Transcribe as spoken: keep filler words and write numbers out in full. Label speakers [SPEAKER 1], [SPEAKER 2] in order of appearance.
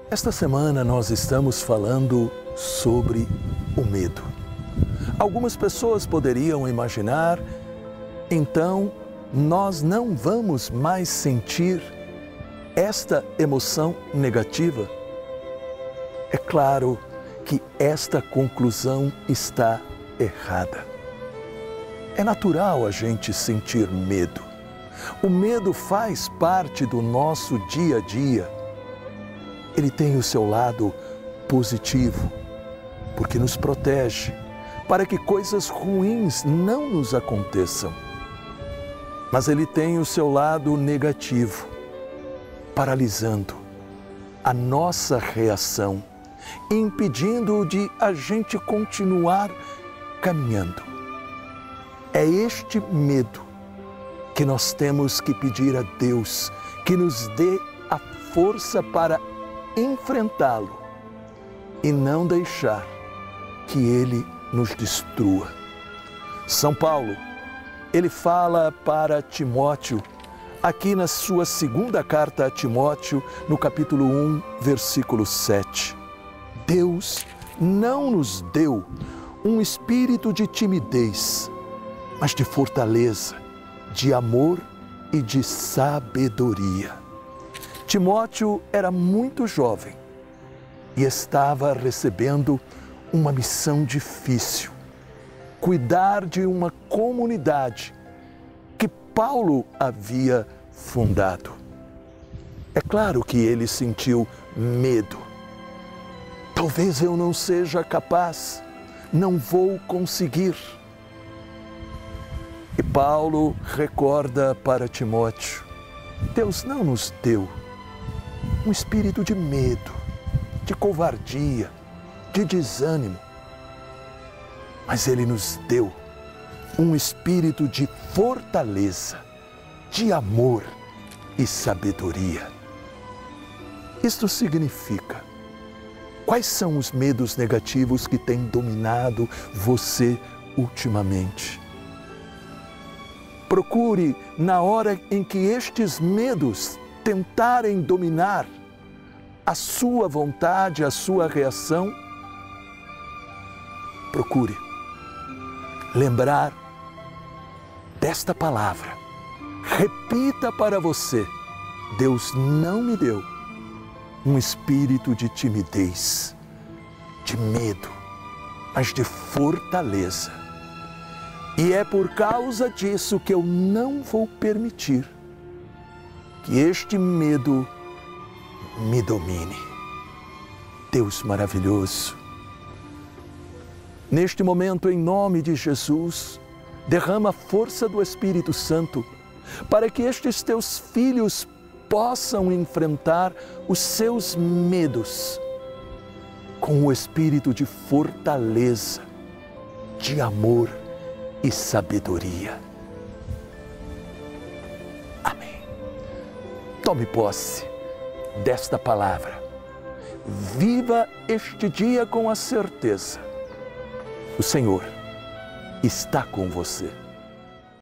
[SPEAKER 1] Esta semana nós estamos falando sobre o medo. Algumas pessoas poderiam imaginar, então nós não vamos mais sentir esta emoção negativa? É claro que esta conclusão está errada. É natural a gente sentir medo. O medo faz parte do nosso dia a dia. Ele tem o seu lado positivo, porque nos protege, para que coisas ruins não nos aconteçam. Mas ele tem o seu lado negativo, paralisando a nossa reação, impedindo de a gente continuar caminhando. É este medo que nós temos que pedir a Deus que nos dê a força para enfrentá-lo e não deixar que ele nos destrua. São Paulo, ele fala para Timóteo, aqui na sua segunda carta a Timóteo, no capítulo um, versículo sete. Deus não nos deu um espírito de timidez, mas de fortaleza, de amor e de sabedoria. Timóteo era muito jovem e estava recebendo uma missão difícil, cuidar de uma comunidade que Paulo havia fundado. É claro que ele sentiu medo. Talvez eu não seja capaz, não vou conseguir. E Paulo recorda para Timóteo, Deus não nos deu um espírito de medo, de covardia, de desânimo, mas Ele nos deu um espírito de fortaleza, de amor e sabedoria. Isto significa, quais são os medos negativos que têm dominado você ultimamente? Procure, na hora em que estes medos tentarem dominar a sua vontade, a sua reação, procure lembrar desta palavra. Repita para você: Deus não me deu um espírito de timidez, de medo, mas de fortaleza. E é por causa disso que eu não vou permitir que este medo me domine. Deus maravilhoso, neste momento, em nome de Jesus, derrama a força do Espírito Santo para que estes teus filhos possam enfrentar os seus medos com o espírito de fortaleza, de amor e sabedoria. Amém. Tome posse desta palavra. Viva este dia com a certeza: o Senhor está com você.